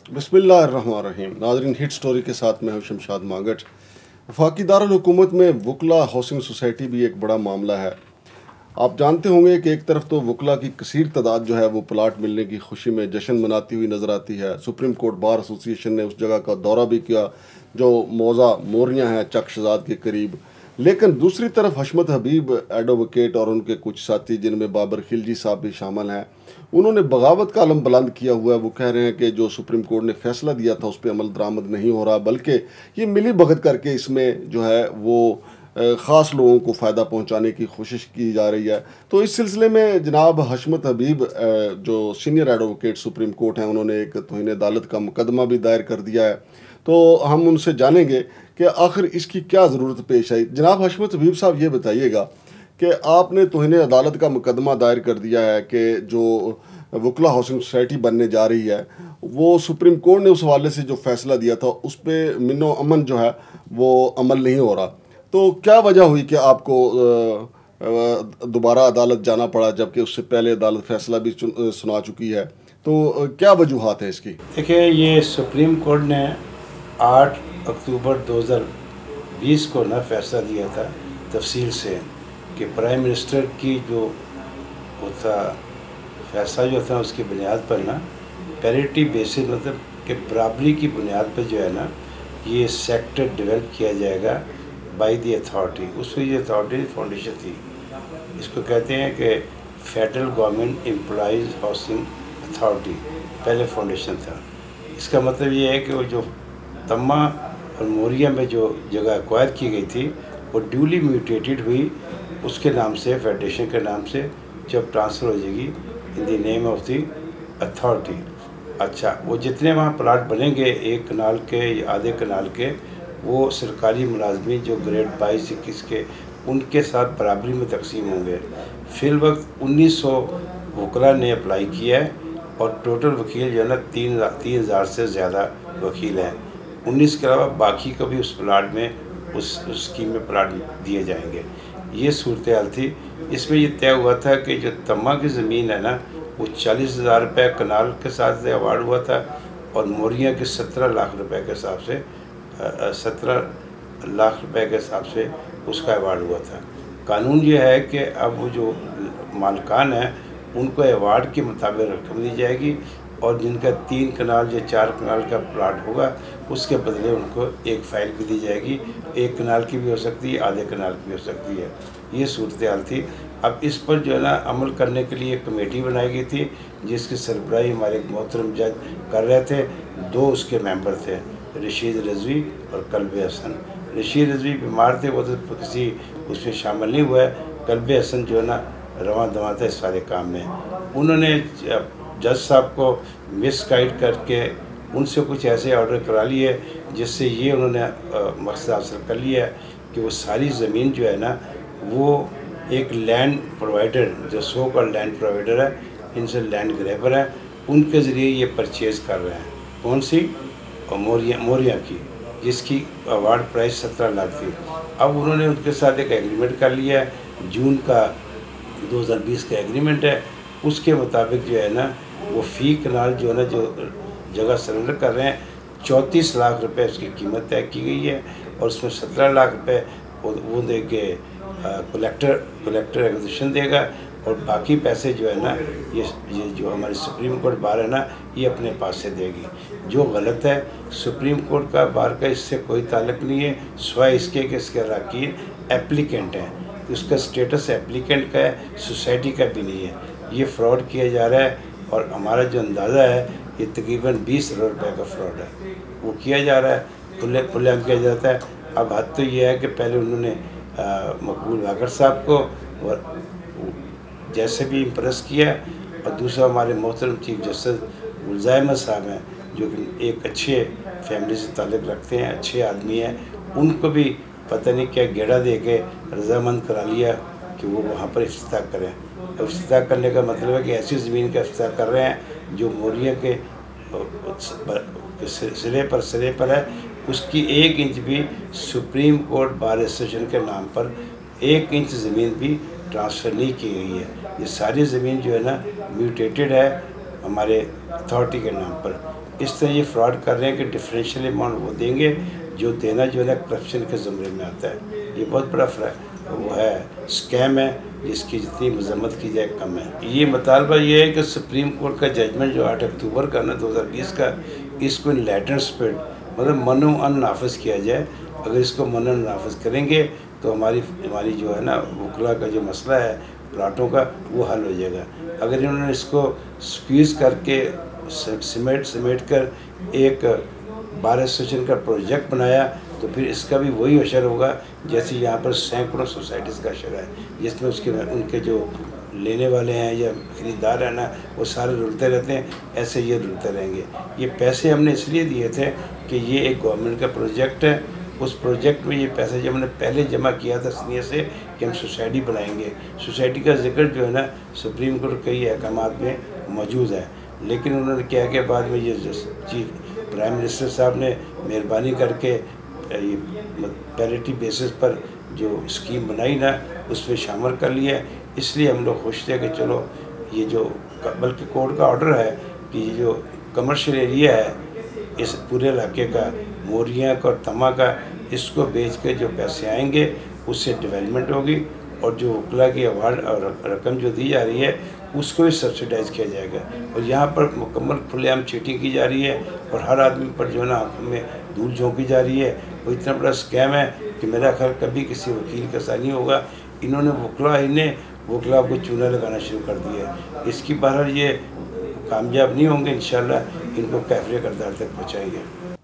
बिस्मिल्लाहिर्रहमानिर्रहीम। नाज़रीन, hit story के साथ मैं हूं शमशाद मांगट। वफाकी दारुल हुकूमत में वकला हाउसिंग सोसाइटी भी एक बड़ा मामला है। आप जानते होंगे कि एक तरफ तो वकला की कसीर तादाद जो है वो प्लाट मिलने की खुशी में जश्न मनाती हुई नज़र आती है। सुप्रीम कोर्ट बार एसोसिएशन ने उस जगह का दौरा भी किया जो मौजा मोरियाँ हैं चक शहजाद के करीब। लेकिन दूसरी तरफ हशमत हबीब एडवोकेट और उनके कुछ साथी जिनमें बाबर खिलजी साहब भी शामिल हैं, उन्होंने बगावत का आलम बुलंद किया हुआ है। वो कह रहे हैं कि जो सुप्रीम कोर्ट ने फैसला दिया था उस पर अमल दरामद नहीं हो रहा, बल्कि ये मिली भगत करके इसमें जो है वो ख़ास लोगों को फ़ायदा पहुंचाने की कोशिश की जा रही है। तो इस सिलसिले में जनाब हशमत हबीब जो सीनियर एडवोकेट सुप्रीम कोर्ट हैं, उन्होंने एक तौहीन अदालत का मुकदमा भी दायर कर दिया है। तो हम उनसे जानेंगे कि आखिर इसकी क्या ज़रूरत पेश आई। जनाब हशमत हबीब साहब, ये बताइएगा कि आपने तौहीन अदालत का मुकदमा दायर कर दिया है कि जो वकला हाउसिंग सोसाइटी बनने जा रही है वो सुप्रीम कोर्ट ने उस हवाले से जो फैसला दिया था उस पर मिनो अमन जो है वो अमल नहीं हो रहा। तो क्या वजह हुई कि आपको दोबारा अदालत जाना पड़ा, जबकि उससे पहले अदालत फैसला भी सुना चुकी है? तो क्या वजूहात है इसकी? देखिए, ये सुप्रीम कोर्ट ने 8 अक्टूबर 2020 को ना फैसला दिया था तफसील से कि प्राइम मिनिस्टर की जो होता फैसला जो था उसकी बुनियाद पर ना पैरिटी बेसिस मतलब कि बराबरी की बुनियाद पर जो है ना ये सेक्टर डेवलप किया जाएगा बाय द अथॉरिटी। उसमें ये अथॉरिटी फाउंडेशन थी, इसको कहते हैं कि federal government employees housing authority पहले फाउंडेशन था। इसका मतलब ये है कि वो जो तम्मा और मोरिया में जो जगह एक्वायर की गई थी वो ड्यूली म्यूटेटेड हुई उसके नाम से, फेडरेशन के नाम से जब ट्रांसफ़र हो जाएगी in the name of the authority. अच्छा, वो जितने वहाँ प्लाट बनेंगे एक कनाल के या आधे कनाल के, वो सरकारी मुलाजमीन जो ग्रेड 22-21 के उनके साथ बराबरी में तकसीम होंगे। फिल वक्त 1900 वकला ने अप्लाई किया है और टोटल वकील जो है ना 3,000 से ज़्यादा वकील हैं। 19 के अलावा बाकी को भी उस प्लाट में उस स्कीम में प्लाट दिए जाएंगे। ये सूरत हाल थी। इसमें ये तय हुआ था कि जो तम्मा की ज़मीन है ना वो 40,000 रुपये कनाल के साथ से अवार्ड हुआ था और मोरिया के 17 लाख रुपए के हिसाब से 17 लाख रुपए के हिसाब से उसका अवार्ड हुआ था। कानून ये है कि अब वो जो मालकान हैं उनको अवार्ड के मुताबिक रकम दी जाएगी और जिनका 3 कनाल या 4 कनाल का प्लाट होगा उसके बदले उनको एक फ़ाइल भी दी जाएगी। 1 कनाल की भी हो सकती है, आधे कनाल की भी हो सकती है। ये सूरत हाल थी। अब इस पर जो है ना अमल करने के लिए एक कमेटी बनाई गई थी जिसकी सरबराही हमारे मोहतरम जज कर रहे थे। 2 उसके मेंबर थे, रशीद रज़वी और कल्ब हसन। रशीद रज़वी बीमार थे, वो तो किसी उसमें शामिल नहीं हुआ है। कल्ब हसन जो है ना रवां दवा था इस सारे काम में। उन्होंने जज साहब को मिसगाइड करके उनसे कुछ ऐसे ऑर्डर करा लिए जिससे ये उन्होंने मकसद हासिल कर लिया है कि वो सारी ज़मीन जो है ना वो एक लैंड प्रोवाइडर जो सो कॉल्ड लैंड प्रोवाइडर है, इनसे लैंड ग्रैबर है, उनके ज़रिए ये परचेज़ कर रहे हैं। कौन सी? और मोरिया की, जिसकी अवार्ड प्राइस 17 लाख थी। अब उन्होंने उनके साथ एक एग्रीमेंट कर लिया है, जून का 2020 का एग्रीमेंट है। उसके मुताबिक जो है ना वो फ़ी कनाल जो है ना जो जगह सरेंडर कर रहे हैं 34 लाख रुपए उसकी कीमत तय की गई है और उसमें 17 लाख रुपए वो देंगे कलेक्टर एक्विजिशन देगा और बाकी पैसे जो है ना ये जो हमारी सुप्रीम कोर्ट बार है ना ये अपने पास से देगी। जो गलत है, सुप्रीम कोर्ट का बार का इससे कोई ताल्लुक़ नहीं है, सिवाय इसके कि इसके अरकान एप्लीकेंट हैं। उसका स्टेटस एप्लीकेंट का है, सोसाइटी का भी नहीं है। ये फ्रॉड किया जा रहा है और हमारा जो अंदाज़ा है ये तकरीबन 20 करोड़ रुपये का फ्रॉड है, वो किया जा रहा है, खुले किया जाता है। अब हद तो ये है कि पहले उन्होंने मकबूल वाकर साहब को और जैसे भी इम्प्रेस किया और दूसरा हमारे मोहतरम चीफ जस्टिस गुलजार अहमद साहब हैं जो कि एक अच्छे फैमिली से ताल्लुक़ रखते हैं, अच्छे आदमी हैं, उनको भी पता नहीं क्या गेड़ा दे के रजामंद करा लिया कि वो वहाँ पर इफ्तिताह करें। इफ्तिताह करने का मतलब है कि ऐसी ज़मीन का इफ्तिताह कर रहे हैं जो मोरिया के सिरे पर है, उसकी 1 इंच भी सुप्रीम कोर्ट बार एसोसिएशन के नाम पर 1 इंच ज़मीन भी ट्रांसफ़र नहीं की गई है। ये सारी ज़मीन जो है ना म्यूटेटेड है हमारे अथॉरिटी के नाम पर। इस तरह ये फ्रॉड कर रहे हैं कि डिफरेंशियल अमाउंट वो देंगे जो देना जो है ना करप्शन के ज़ुमरे में आता है। ये बहुत बड़ा वो है स्कैम है, जिसकी जितनी मजम्मत की जाए कम है। ये मुतालबा ये है कि सुप्रीम कोर्ट का जजमेंट जो 8 अक्टूबर का ना 2020 का, इसको इन लेटर स्पीड मतलब मनो नाफिज किया जाए। अगर इसको मनो नाफिज करेंगे तो हमारी जो है ना वकला का जो मसला है प्लाटों का, वो हल हो जाएगा। अगर इन्होंने इसको स्क्वीज़ करके समेट कर एक बार एसोसिएशन का प्रोजेक्ट बनाया तो फिर इसका भी वही असर होगा जैसे यहाँ पर सैकड़ों सोसाइटीज़ का असर है, जिसमें उनके जो लेने वाले हैं या ख़रीदार हैं ना, वो सारे रुलते रहते हैं, ऐसे ये रुलते रहेंगे। ये पैसे हमने इसलिए दिए थे कि ये एक गवर्नमेंट का प्रोजेक्ट है। उस प्रोजेक्ट में ये पैसे जब हमने पहले जमा किया था सीनियर से कि हम सोसाइटी बनाएंगे, सोसाइटी का जिक्र जो है ना सुप्रीम कोर्ट कई अहकामात में मौजूद है, लेकिन उन्होंने क्या किया बाद में ये चीफ प्राइम मिनिस्टर साहब ने मेहरबानी करके ये पैरिटी बेसिस पर जो स्कीम बनाई ना उसमें शामिल कर लिया। इसलिए हम लोग खुश थे कि चलो ये जो बल्कि कोर्ट का ऑर्डर है कि ये जो कमर्शियल एरिया है इस पूरे इलाके का, मोरियाँ का और तमा का, इसको बेच के जो पैसे आएंगे उससे डेवलपमेंट होगी और जो वकला की अवार्ड और रकम जो दी जा रही है उसको भी सब्सिडाइज़ किया जाएगा। और यहाँ पर मुकम्मल खुलेआम चीटिंग की जा रही है और हर आदमी पर जो है ना आँखों में धूल झोंकी जा रही है। वो इतना बड़ा स्कैम है कि मेरा ख्याल कभी किसी वकील का सा नहीं होगा। इन्होंने वकला को चूना लगाना शुरू कर दिया है। इसकी बहरहाल ये कामयाब नहीं होंगे, इंशाल्लाह इनको कैफरे करदार तक पहुँचाएंगे।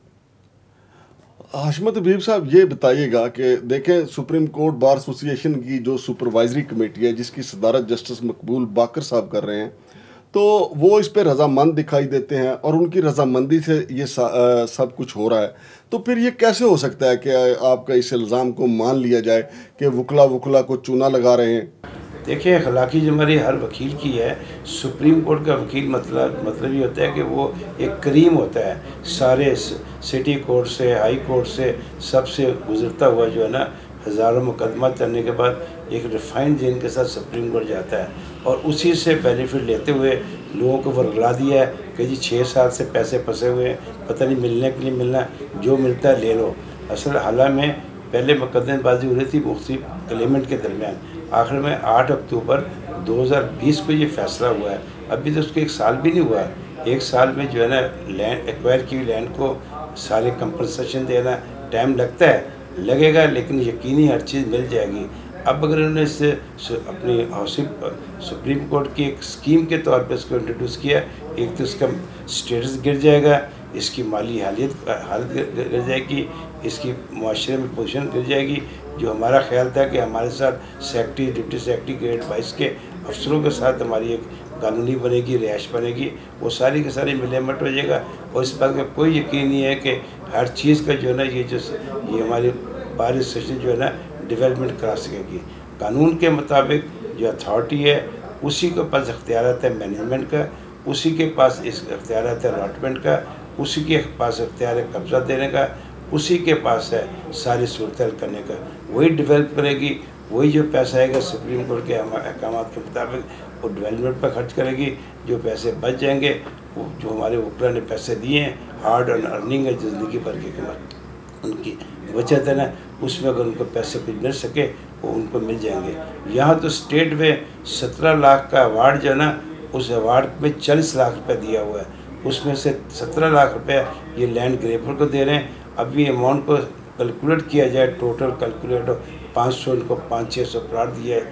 हाशमत हबीब साहब, ये बताइएगा कि देखें सुप्रीम कोर्ट बार एसोसिएशन की जो सुपरवाइजरी कमेटी है जिसकी सदारत जस्टिस मकबूल बाकर साहब कर रहे हैं, तो वो इस पर रजामंद दिखाई देते हैं और उनकी रजामंदी से ये सब कुछ हो रहा है। तो फिर ये कैसे हो सकता है कि आपका इस इल्ज़ाम को मान लिया जाए कि वकला को चूना लगा रहे हैं? देखिए, अखलाकी जिम्मेदारी हर वकील की है। सुप्रीम कोर्ट का वकील मतलब ये होता है कि वो एक करीम होता है, सारे सिटी कोर्ट से हाई कोर्ट से सबसे गुजरता हुआ जो है ना हज़ारों मुकदमा करने के बाद एक रिफाइंड जेन के साथ सुप्रीम कोर्ट जाता है और उसी से बेनिफिट लेते हुए लोगों को वर्गला दिया है कि जी 6 साल से पैसे फंसे हुए हैं, पता नहीं मिलने के लिए मिलना, जो मिलता है ले लो। असल हाल में पहले मुकदमेबाजी हो रही थी मुख्तलिफ क्लेमेंट के दरमियान। आखिर में 8 अक्टूबर 2020 को ये फैसला हुआ है। अभी तो उसको 1 साल भी नहीं हुआ है। 1 साल में जो है ना लैंड एक्वायर की लैंड को सारे कंपनसेशन देना टाइम लगता है, लगेगा, लेकिन यकीनी हर चीज़ मिल जाएगी। अब अगर उन्होंने इससे अपनी सुप्रीम कोर्ट की एक स्कीम के तौर पे इसको इंट्रोड्यूस किया, एक तो इसका स्टेटस गिर जाएगा, इसकी माली हालत गिर जाएगी, इसकी माशरे में पोजीशन गिर जाएगी। जो हमारा ख्याल था कि हमारे साथ सेक्रेटरी डिप्टी सेक्रेटरी ग्रेड 22 के अफसरों के साथ हमारी एक कानूनी बनेगी, रिहाइश बनेगी, वो सारी के सारी मिलावट हो जाएगा। और इस बात का कोई यकीन नहीं है कि हर चीज़ का जो है ना ये हमारी बार एसोसिएशन जो है ना डेवलपमेंट करा सकेगी। कानून के मुताबिक जो अथॉरिटी है उसी के पास इख्तियारात है मैनेजमेंट का, उसी के पास इस इख्तियारात है अलॉटमेंट का, उसी के पास इख्तियार है कब्ज़ा देने का, उसी के पास है सारी सूरत हल करने का। वही डेवलप करेगी, वही जो पैसा आएगा सुप्रीम कोर्ट के अहकामात के मुताबिक वो डेवलपमेंट पर खर्च करेगी। जो पैसे बच जाएंगे वो जो हमारे वकला ने पैसे दिए हैं, हार्ड एंड अर्निंग है ज़िंदगी भर की उनकी बचत है ना, उसमें अगर उनको पैसे कुछ मिल सके वो उनको मिल जाएंगे। यहाँ तो स्टेट में 17 लाख का अवार्ड जो है ना, उस अवार्ड में 40 लाख रुपये दिया हुआ है, उसमें से 17 लाख रुपये ये लैंड ग्रेपर को दे रहे हैं। अभी अमाउंट को कैलकुलेट किया जाए, टोटल कैलकुलेट हो 500, इनको 500-600 प्लाट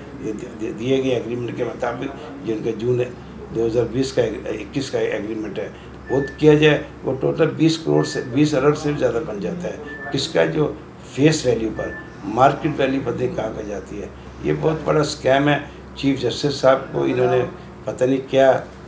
दिए गए एग्रीमेंट के मुताबिक, जिनके जून 2020 का 21 का एग्रीमेंट है, वो किया जाए, वो टोटल 20 करोड़ से 20 अरब से भी ज़्यादा बन जाता है। किसका जो फेस वैल्यू पर, मार्केट वैल्यू पता नहीं कहाँ जाती है। ये बहुत बड़ा स्कैम है। चीफ जस्टिस साहब को इन्होंने पता नहीं क्या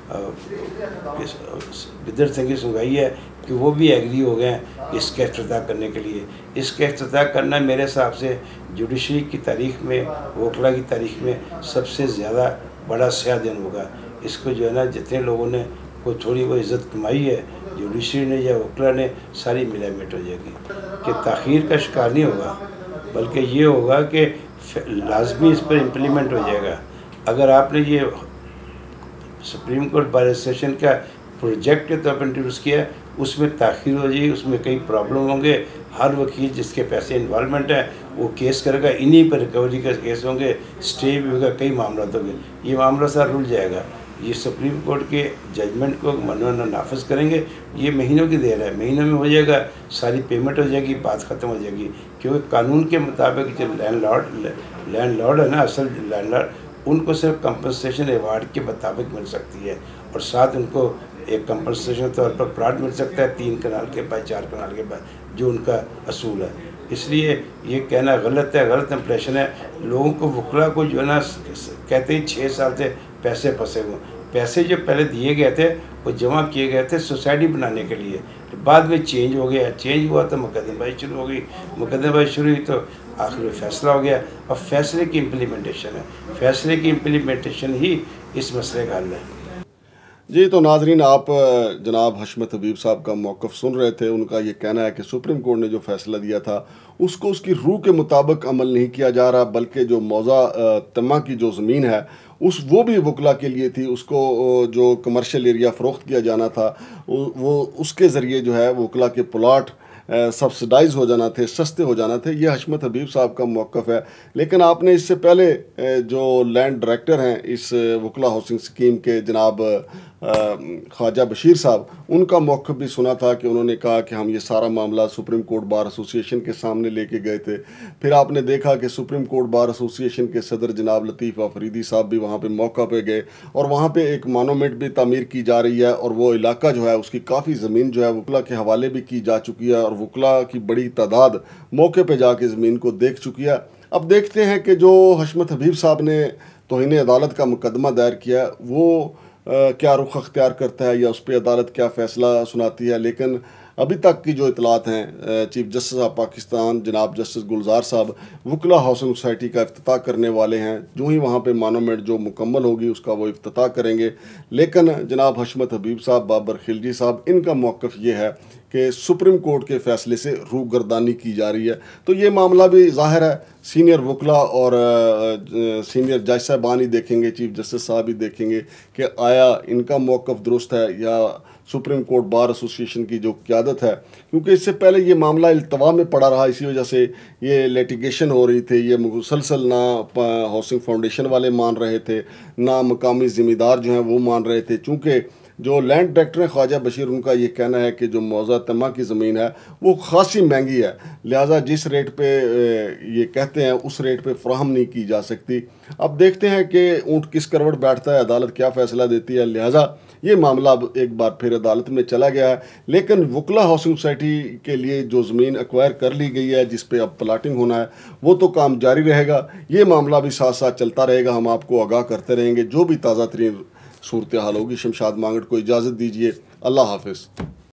बिदर तंगी सुनवाई है कि वो भी एग्री हो गए हैं इसका इफ्तिताह करने के लिए। इसका इफ्तिताह करना मेरे हिसाब से जुडिशरी की तारीख़ में, वकला की तारीख़ में सबसे ज़्यादा बड़ा स्याह दिन होगा। इसको जो है ना जितने लोगों ने को थोड़ी वो इज़्ज़त कमाई है जुडिशरी ने या वकला ने, सारी मिलावट हो जाएगी। कि ताख़ीर का शिकार नहीं होगा, बल्कि ये होगा कि लाजमी इस पर इम्प्लीमेंट हो जाएगा। अगर आपने ये सुप्रीम कोर्ट बार एसोसिएशन का प्रोजेक्ट के तौर पर इंट्रोड्यूस किया उसमें ताख़ीर हो जाएगी, उसमें कई प्रॉब्लम होंगे। हर वकील जिसके पैसे इन्वॉल्वमेंट है वो केस करेगा, इन्हीं पर रिकवरी के केस होंगे, स्टे भी होगा, कई मामला होंगे। ये मामला सारा रुल जाएगा। ये सुप्रीम कोर्ट के जजमेंट को मनोन नाफिज करेंगे। ये महीनों की देर है, महीनों में हो जाएगा, सारी पेमेंट हो जाएगी, बात ख़त्म हो जाएगी। क्योंकि कानून के मुताबिक जो लैंडलॉर्ड है ना, असल लैंडलॉर्ड, उनको सिर्फ कंपनसेशन अवार्ड के मुताबिक मिल सकती है, और साथ उनको एक कंपनसेशन तौर पर प्लाट मिल सकता है 3 कनाल के बाद, 4 कनाल के बाद, जो उनका असूल है। इसलिए ये कहना गलत है, गलत इंप्रेशन है। लोगों को वकला को जो है ना कहते ही 6 साल से पैसे फंसे हुए। पैसे जो पहले दिए गए थे वो जमा किए गए थे सोसाइटी बनाने के लिए, बाद में चेंज हो गया। चेंज हुआ तो मुकदमेबाजी शुरू हो गई, मुकदमेबाजी शुरू हुई तो आखिर में फैसला हो गया। अब फैसले की इम्प्लीमेंटेशन है, फैसले की इम्प्लीमेंटेशन ही इस मसले का हल है। जी, तो नाजरीन, आप जनाब हशमत हबीब साहब का मौक़िफ़ सुन रहे थे। उनका ये कहना है कि सुप्रीम कोर्ट ने जो फ़ैसला दिया था उसको उसकी रूह के मुताबिक अमल नहीं किया जा रहा, बल्कि जो मौज़ा तमा की जो ज़मीन है वो भी वकला के लिए थी। उसको जो कमर्शियल एरिया फ़रोख्त किया जाना था वो उसके ज़रिए जो है वकला के प्लाट सब्सिडाइज हो जाना थे, सस्ते हो जाना थे। ये हशमत हबीब साहब का मौक़िफ़ है। लेकिन आपने इससे पहले जो लैंड डायरेक्टर हैं इस वकला हाउसिंग स्कीम के, जनाब ख्वाजा बशीर साहब, उनका मौक़िफ़ भी सुना था कि उन्होंने कहा कि हम ये सारा मामला सुप्रीम कोर्ट बार एसोसिएशन के सामने लेके गए थे। फिर आपने देखा कि सुप्रीम कोर्ट बार एसोसिएशन के सदर जनाब लतीफ़ अफरीदी साहब भी वहाँ पे मौका पे गए, और वहाँ पे एक मोनूमेंट भी तामीर की जा रही है, और वो इलाका जो है उसकी काफ़ी ज़मीन जो है वकला के हवाले भी की जा चुकी है, और वकला की बड़ी तादाद मौके पर जाके ज़मीन को देख चुकी है। अब देखते हैं कि जो हशमत हबीब साहब ने तौहीन अदालत का मुकदमा दायर किया वो क्या रुख अख्तियार करता है, या उस पर अदालत क्या फ़ैसला सुनाती है। लेकिन अभी तक की जो इतलात हैं, चीफ जस्टिस ऑफ पाकिस्तान जनाब जस्टिस गुलजार साहब वकला हाउसिंग सोसाइटी का इफ्तिताह करने वाले हैं। जो ही वहाँ पे मोनूमेंट जो मुकम्मल होगी उसका वो इफ्तिताह करेंगे। लेकिन जनाब हशमत हबीब साहब, बाबर खिलजी साहब, इनका मौक़िफ़ ये है कि सुप्रीम कोर्ट के फ़ैसले से रूगर्दानी की जा रही है। तो ये मामला भी ज़ाहिर है सीनियर वकला और सीनियर जज साहबान ही देखेंगे, चीफ जस्टिस साहब ही देखेंगे कि आया इनका मौक़िफ़ दुरुस्त है या सुप्रीम कोर्ट बार एसोसिएशन की जो क़यादत है। क्योंकि इससे पहले ये मामला इल्तवा में पड़ा रहा, इसी वजह से ये लिटिगेशन हो रही थी। ये मुसलसल ना हाउसिंग फाउंडेशन वाले मान रहे थे, ना मकामी ज़िम्मेदार जो हैं वो मान रहे थे। चूँकि जो लैंड डायरेक्टर हैं ख्वाजा बशीर, उनका ये कहना है कि जो मौज़ा तमा की ज़मीन है वो ख़ासी महंगी है, लिहाजा जिस रेट पे ये कहते हैं उस रेट पे फ़राहम नहीं की जा सकती। अब देखते हैं कि ऊँट किस करवट बैठता है, अदालत क्या फ़ैसला देती है। लिहाजा ये मामला अब एक बार फिर अदालत में चला गया है। लेकिन वकला हाउसिंग सोसाइटी के लिए जो ज़मीन एक्वायर कर ली गई है, जिस पे अब प्लाटिंग होना है, वो तो काम जारी रहेगा। ये मामला भी साथ साथ चलता रहेगा, हम आपको आगाह करते रहेंगे जो भी ताज़ा तरीन सूरत हाल होगी। शमशाद मांगट को इजाज़त दीजिए। अल्लाह हाफ़िज़।